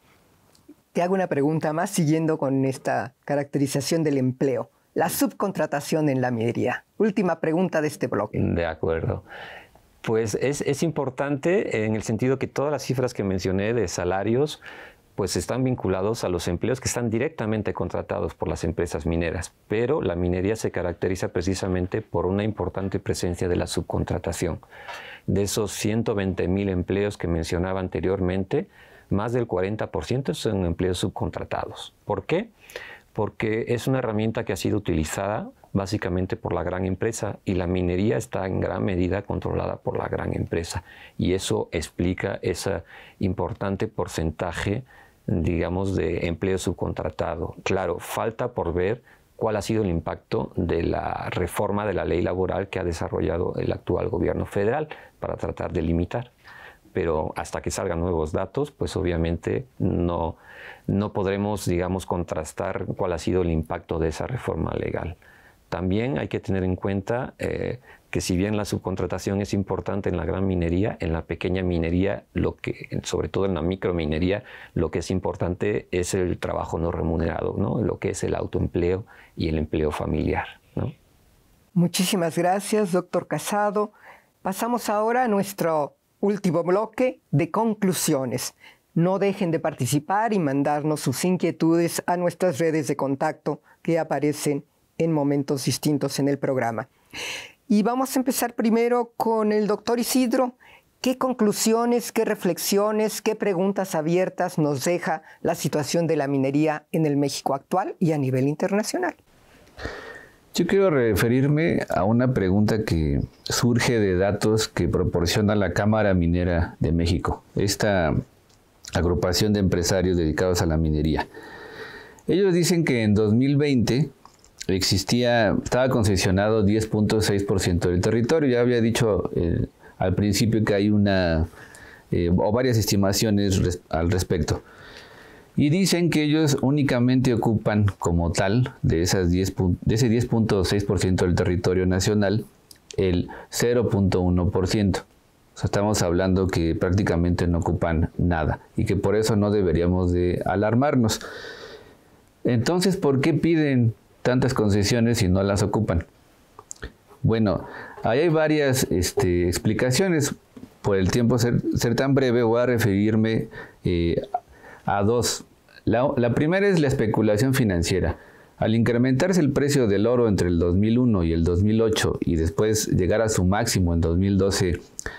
Te hago una pregunta más siguiendo con esta caracterización del empleo. La subcontratación en la minería. Última pregunta de este bloque. De acuerdo. Pues es, es importante en el sentido que todas las cifras que mencioné de salarios pues están vinculados a los empleos que están directamente contratados por las empresas mineras, pero la minería se caracteriza precisamente por una importante presencia de la subcontratación. De esos ciento veinte mil empleos que mencionaba anteriormente, más del cuarenta por ciento son empleos subcontratados. ¿Por qué? Porque es una herramienta que ha sido utilizada básicamente por la gran empresa, y la minería está en gran medida controlada por la gran empresa, y eso explica ese importante porcentaje, digamos, de empleo subcontratado. Claro, falta por ver cuál ha sido el impacto de la reforma de la ley laboral que ha desarrollado el actual gobierno federal para tratar de limitar. Pero hasta que salgan nuevos datos, pues obviamente no, no podremos, digamos, contrastar cuál ha sido el impacto de esa reforma legal. También hay que tener en cuenta eh, que si bien la subcontratación es importante en la gran minería, en la pequeña minería, lo que, sobre todo en la microminería, lo que es importante es el trabajo no remunerado, ¿no? Lo que es el autoempleo y el empleo familiar, ¿no? Muchísimas gracias, doctor Casado. Pasamos ahora a nuestro último bloque de conclusiones. No dejen de participar y mandarnos sus inquietudes a nuestras redes de contacto que aparecen en momentos distintos en el programa. Y vamos a empezar primero con el doctor Isidro. ¿Qué conclusiones, qué reflexiones, qué preguntas abiertas nos deja la situación de la minería en el México actual y a nivel internacional? Yo quiero referirme a una pregunta que surge de datos que proporciona la Cámara Minera de México, esta agrupación de empresarios dedicados a la minería. Ellos dicen que en dos mil veinte existía, estaba concesionado diez punto seis por ciento del territorio. Ya había dicho eh, al principio que hay una eh, o varias estimaciones res, al respecto. Y dicen que ellos únicamente ocupan como tal de, esas diez, de ese diez punto seis por ciento del territorio nacional el cero punto uno por ciento. O sea, estamos hablando que prácticamente no ocupan nada y que por eso no deberíamos de alarmarnos. Entonces, ¿por qué piden tantas concesiones si no las ocupan? Bueno, ahí hay varias este, explicaciones. Por el tiempo ser, ser tan breve, voy a referirme eh, a dos. La, la primera es la especulación financiera. Al incrementarse el precio del oro entre el dos mil uno y el dos mil ocho y después llegar a su máximo en dos mil doce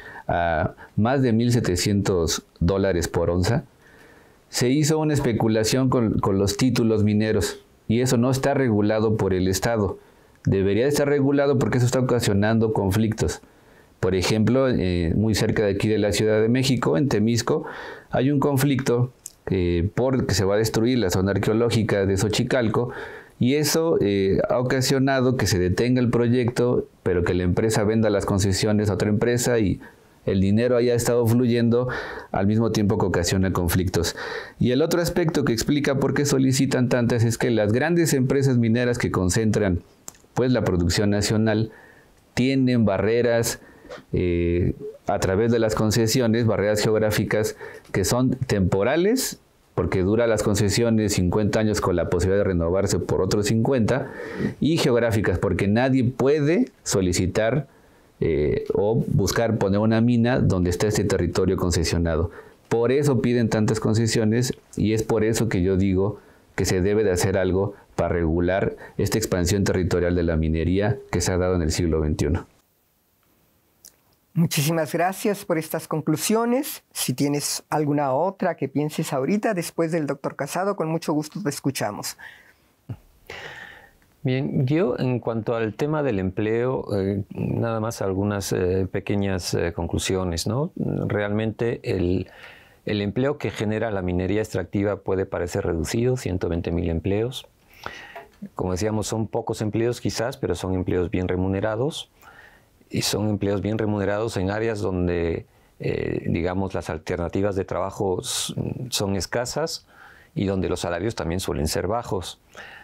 a más de mil setecientos dólares por onza, se hizo una especulación con, con los títulos mineros. Y eso no está regulado por el Estado. Debería estar regulado porque eso está ocasionando conflictos. Por ejemplo, eh, muy cerca de aquí de la Ciudad de México, en Temisco, hay un conflicto eh, porque se va a destruir la zona arqueológica de Xochicalco, y eso eh, ha ocasionado que se detenga el proyecto, pero que la empresa venda las concesiones a otra empresa y el dinero haya estado fluyendo al mismo tiempo que ocasiona conflictos. Y el otro aspecto que explica por qué solicitan tantas es que las grandes empresas mineras que concentran pues la producción nacional tienen barreras eh, a través de las concesiones, barreras geográficas que son temporales, porque dura las concesiones cincuenta años con la posibilidad de renovarse por otros cincuenta, y geográficas, porque nadie puede solicitar Eh, o buscar poner una mina donde está este territorio concesionado. Por eso piden tantas concesiones y es por eso que yo digo que se debe de hacer algo para regular esta expansión territorial de la minería que se ha dado en el siglo veintiuno. Muchísimas gracias por estas conclusiones. Si tienes alguna otra que pienses ahorita, después del doctor Casado, con mucho gusto te escuchamos. Bien, yo en cuanto al tema del empleo, eh, nada más algunas eh, pequeñas eh, conclusiones, ¿no? Realmente el, el empleo que genera la minería extractiva puede parecer reducido, ciento veinte mil empleos. Como decíamos, son pocos empleos quizás, pero son empleos bien remunerados. Y son empleos bien remunerados en áreas donde, eh, digamos, las alternativas de trabajo son escasas y donde los salarios también suelen ser bajos.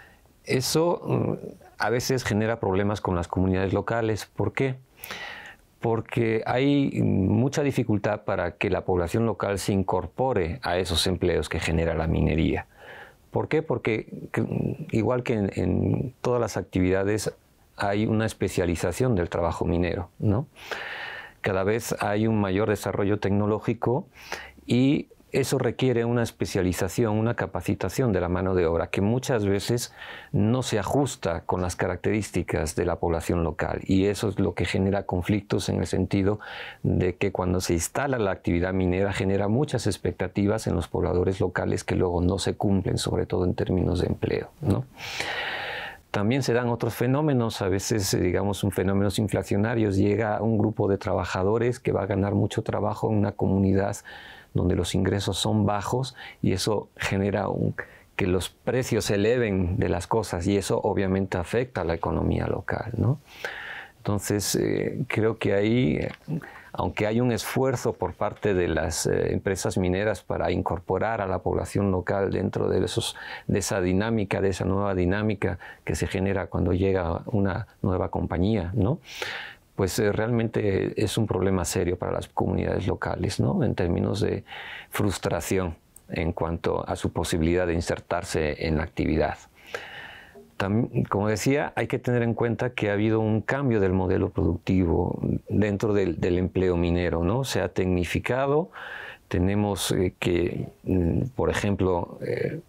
Eso a veces genera problemas con las comunidades locales. ¿Por qué? Porque hay mucha dificultad para que la población local se incorpore a esos empleos que genera la minería. ¿Por qué? Porque igual que en, en todas las actividades hay una especialización del trabajo minero, ¿no? Cada vez hay un mayor desarrollo tecnológico y eso requiere una especialización, una capacitación de la mano de obra que muchas veces no se ajusta con las características de la población local, y eso es lo que genera conflictos en el sentido de que cuando se instala la actividad minera genera muchas expectativas en los pobladores locales que luego no se cumplen, sobre todo en términos de empleo, ¿no? También se dan otros fenómenos, a veces, digamos, un fenómenos inflacionarios. Llega un grupo de trabajadores que va a ganar mucho trabajo en una comunidad donde los ingresos son bajos y eso genera un, que los precios se eleven de las cosas y eso obviamente afecta a la economía local, ¿no? Entonces, eh, creo que ahí, eh, aunque hay un esfuerzo por parte de las eh, empresas mineras para incorporar a la población local dentro de, esos, de esa dinámica, de esa nueva dinámica que se genera cuando llega una nueva compañía, ¿no? Pues eh, realmente es un problema serio para las comunidades locales, ¿no? En términos de frustración en cuanto a su posibilidad de insertarse en la actividad. También, como decía, hay que tener en cuenta que ha habido un cambio del modelo productivo dentro del, del empleo minero, ¿no? Se ha tecnificado, tenemos eh, que, por ejemplo, eh,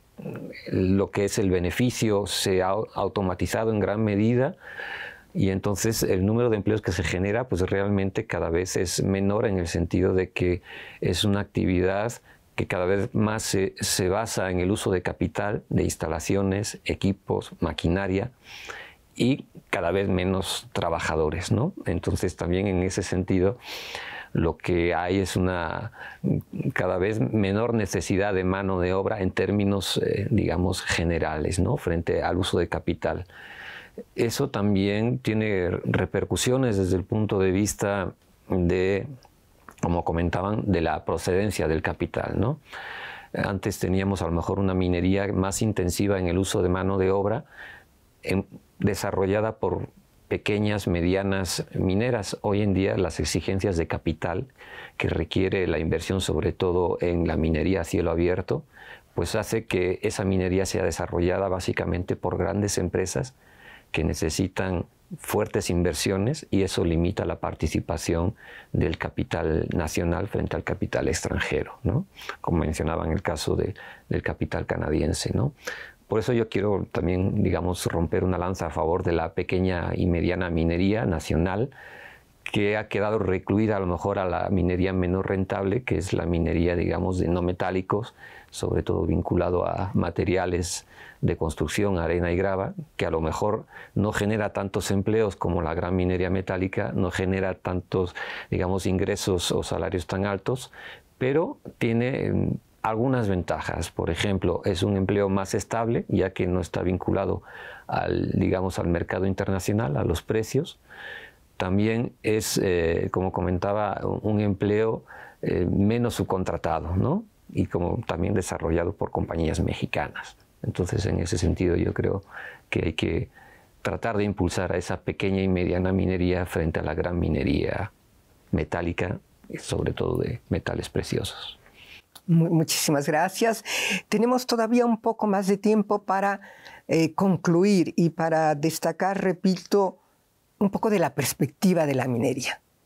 lo que es el beneficio se ha automatizado en gran medida y entonces el número de empleos que se genera pues realmente cada vez es menor en el sentido de que es una actividad que cada vez más se, se basa en el uso de capital, de instalaciones, equipos, maquinaria y cada vez menos trabajadores, ¿no? Entonces también en ese sentido lo que hay es una cada vez menor necesidad de mano de obra en términos, eh, digamos, generales, ¿no? Frente al uso de capital. Eso también tiene repercusiones desde el punto de vista de, como comentaban, de la procedencia del capital, ¿no? Antes teníamos a lo mejor una minería más intensiva en el uso de mano de obra, en, desarrollada por pequeñas, medianas mineras. Hoy en día las exigencias de capital que requiere la inversión, sobre todo en la minería a cielo abierto, pues hace que esa minería sea desarrollada básicamente por grandes empresas que necesitan fuertes inversiones y eso limita la participación del capital nacional frente al capital extranjero, ¿no? Como mencionaba en el caso de, del capital canadiense, ¿no? Por eso yo quiero también, digamos, romper una lanza a favor de la pequeña y mediana minería nacional que ha quedado recluida a lo mejor a la minería menos rentable, que es la minería, digamos, de no metálicos, sobre todo vinculado a materiales de construcción, arena y grava, que a lo mejor no genera tantos empleos como la gran minería metálica, no genera tantos, digamos, ingresos o salarios tan altos, pero tiene algunas ventajas. Por ejemplo, es un empleo más estable, ya que no está vinculado al, digamos, al mercado internacional, a los precios. También es, eh, como comentaba, un empleo eh, menos subcontratado, ¿no? Y como también desarrollado por compañías mexicanas. Entonces, en ese sentido, yo creo que hay que tratar de impulsar a esa pequeña y mediana minería frente a la gran minería metálica, y sobre todo de metales preciosos. Muchísimas gracias. Tenemos todavía un poco más de tiempo para eh, concluir y para destacar, repito, un poco de la perspectiva de la minería.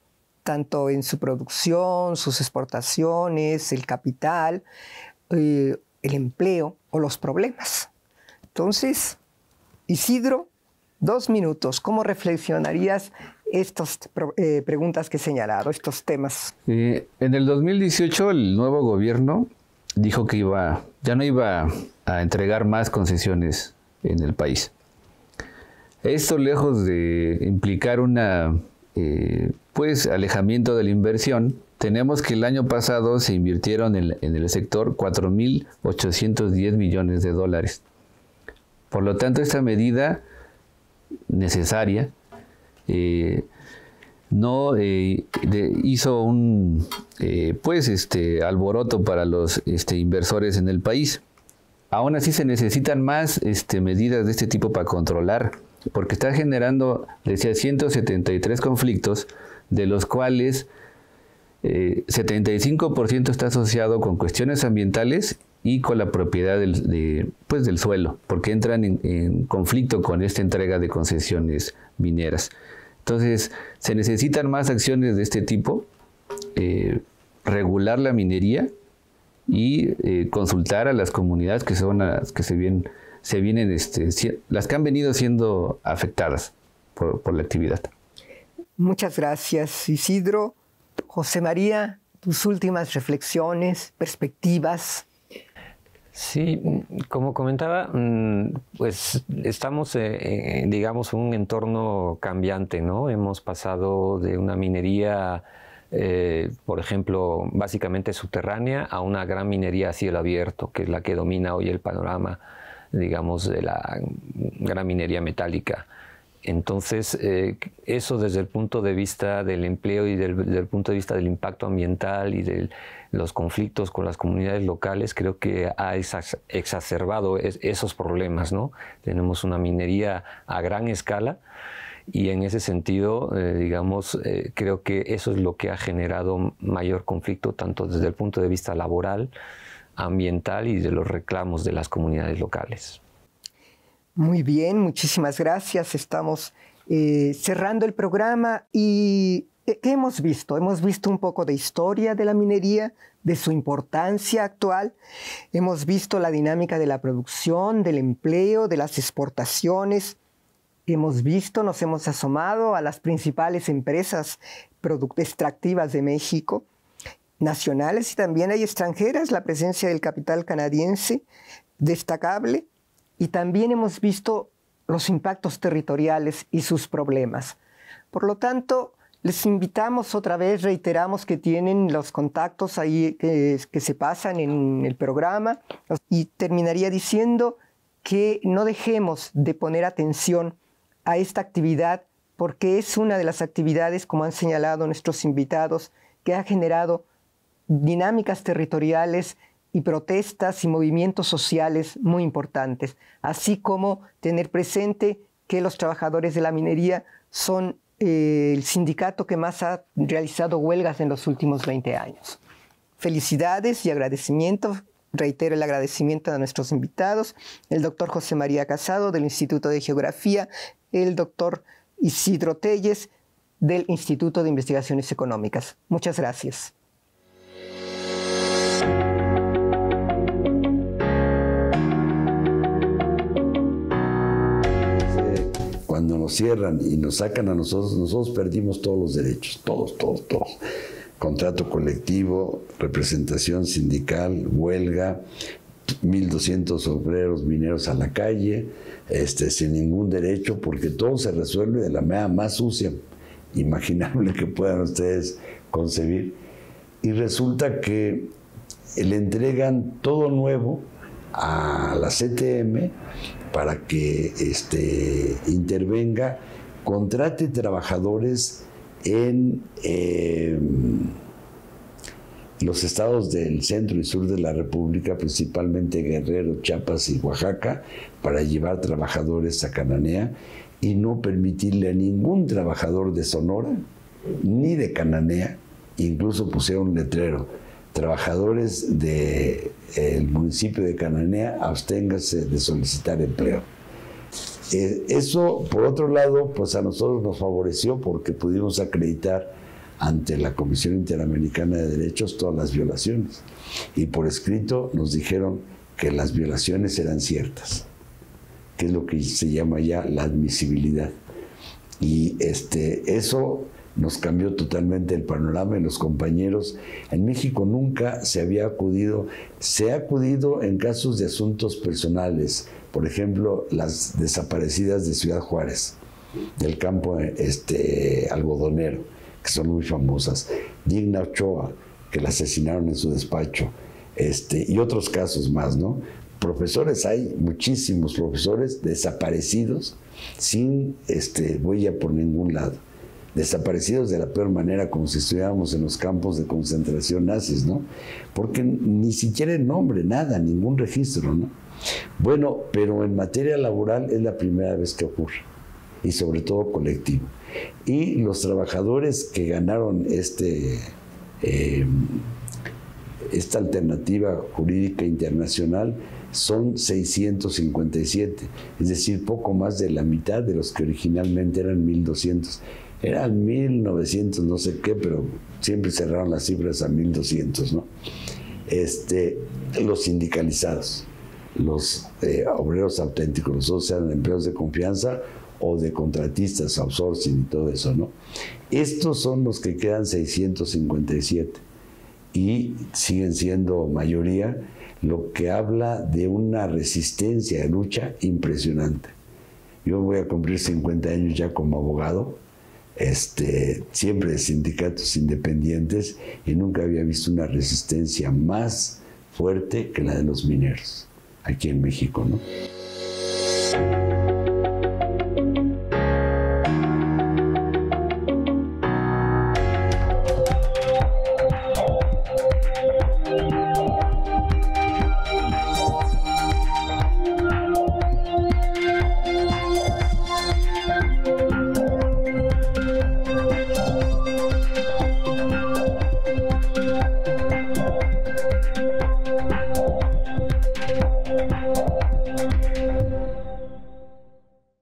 tanto en su producción, sus exportaciones, el capital, eh, el empleo o los problemas. Entonces, Isidro, dos minutos. ¿Cómo reflexionarías estas eh, preguntas que he señalado, estos temas? Eh, en el dos mil dieciocho el nuevo gobierno dijo que iba, ya no iba a entregar más concesiones en el país. Esto, lejos de implicar una eh, pues alejamiento de la inversión, tenemos que el año pasado se invirtieron en, en el sector cuatro mil ochocientos diez millones de dólares. Por lo tanto, esta medida necesaria eh, no eh, de, hizo un eh, pues este alboroto para los este, inversores en el país. Aún así se necesitan más este, medidas de este tipo para controlar, porque está generando, decía, ciento setenta y tres conflictos, de los cuales eh, setenta y cinco por ciento está asociado con cuestiones ambientales y con la propiedad del, de, pues, del suelo, porque entran en, en conflicto con esta entrega de concesiones mineras. Entonces, se necesitan más acciones de este tipo, eh, regular la minería y eh, consultar a las comunidades que son las que se vienen, se vienen este, si, las que han venido siendo afectadas por, por la actividad. Muchas gracias, Isidro. José María, tus últimas reflexiones, perspectivas. Sí, como comentaba, pues estamos, eh, digamos, en un entorno cambiante, ¿no? Hemos pasado de una minería, eh, por ejemplo, básicamente subterránea, a una gran minería a cielo abierto, que es la que domina hoy el panorama, digamos, de la gran minería metálica. Entonces, eh, eso desde el punto de vista del empleo y del, desde el punto de vista del impacto ambiental y de los conflictos con las comunidades locales, creo que ha exacerbado es, esos problemas, ¿no? Tenemos una minería a gran escala y en ese sentido, eh, digamos, eh, creo que eso es lo que ha generado mayor conflicto, tanto desde el punto de vista laboral, ambiental y de los reclamos de las comunidades locales. Muy bien, muchísimas gracias. Estamos eh, cerrando el programa y ¿qué hemos visto? Hemos visto un poco de historia de la minería, de su importancia actual. Hemos visto la dinámica de la producción, del empleo, de las exportaciones. Hemos visto, nos hemos asomado a las principales empresas extractivas de México, nacionales y también hay extranjeras, la presencia del capital canadiense destacable. Y también hemos visto los impactos territoriales y sus problemas. Por lo tanto, les invitamos otra vez, reiteramos que tienen los contactos ahí que, que se pasan en el programa. Y terminaría diciendo que no dejemos de poner atención a esta actividad porque es una de las actividades, como han señalado nuestros invitados, que ha generado dinámicas territoriales y protestas y movimientos sociales muy importantes, así como tener presente que los trabajadores de la minería son eh, el sindicato que más ha realizado huelgas en los últimos veinte años. Felicidades y agradecimiento, reitero el agradecimiento a nuestros invitados, el doctor José María Casado del Instituto de Geografía, el doctor Isidro Telles del Instituto de Investigaciones Económicas. Muchas gracias. Cuando nos cierran y nos sacan a nosotros, nosotros perdimos todos los derechos, todos, todos, todos. Contrato colectivo, representación sindical, huelga, mil doscientos obreros mineros a la calle, este, sin ningún derecho, porque todo se resuelve de la manera más sucia imaginable que puedan ustedes concebir. Y resulta que le entregan todo nuevo a la C T M para que este, intervenga, contrate trabajadores en eh, los estados del centro y sur de la República, principalmente Guerrero, Chiapas y Oaxaca, para llevar trabajadores a Cananea y no permitirle a ningún trabajador de Sonora ni de Cananea, incluso pusieron un letrero: trabajadores del municipio de Cananea, absténganse de solicitar empleo. Eh, eso, por otro lado, pues a nosotros nos favoreció porque pudimos acreditar ante la Comisión Interamericana de Derechos todas las violaciones. Y por escrito nos dijeron que las violaciones eran ciertas, que es lo que se llama ya la admisibilidad. Y este, eso nos cambió totalmente el panorama y los compañeros. En México nunca se había acudido, se ha acudido en casos de asuntos personales, por ejemplo, las desaparecidas de Ciudad Juárez, del campo este, algodonero, que son muy famosas, Digna Ochoa, que la asesinaron en su despacho, este, y otros casos más, ¿no? Profesores, hay muchísimos profesores desaparecidos sin este, huella por ningún lado. Desaparecidos de la peor manera, como si estuviéramos en los campos de concentración nazis, ¿no? Porque ni siquiera el nombre, nada, ningún registro, ¿no? Bueno, pero en materia laboral es la primera vez que ocurre, y sobre todo colectivo. Y los trabajadores que ganaron este, eh, esta alternativa jurídica internacional son seiscientos cincuenta y siete, es decir, poco más de la mitad de los que originalmente eran mil doscientos. Eran mil novecientos no sé qué, pero siempre cerraron las cifras a mil doscientos, ¿no? Este, los sindicalizados, los eh, obreros auténticos, los otros eran empleados de confianza o de contratistas, outsourcing y todo eso, ¿no? Estos son los que quedan seiscientos cincuenta y siete y siguen siendo mayoría, lo que habla de una resistencia de lucha impresionante. Yo voy a cumplir cincuenta años ya como abogado, Este, siempre de sindicatos independientes, y nunca había visto una resistencia más fuerte que la de los mineros aquí en México, ¿no?